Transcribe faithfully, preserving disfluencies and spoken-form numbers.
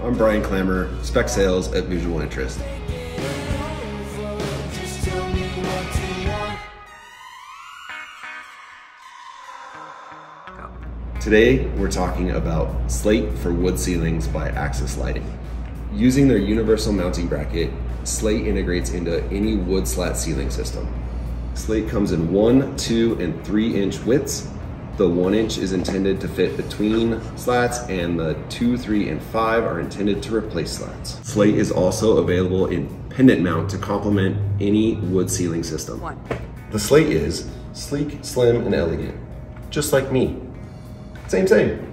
I'm Bryan Klammer, Spec Sales at Visual Interest. Today, we're talking about Slate for wood ceilings by Axis Lighting. Using their universal mounting bracket, Slate integrates into any wood slat ceiling system. Slate comes in one, two, and three inch widths. The one inch is intended to fit between slats, and the two, three, and five are intended to replace slats. Slate is also available in pendant mount to complement any wood ceiling system. One. The Slate is sleek, slim, and elegant, just like me. Same, same.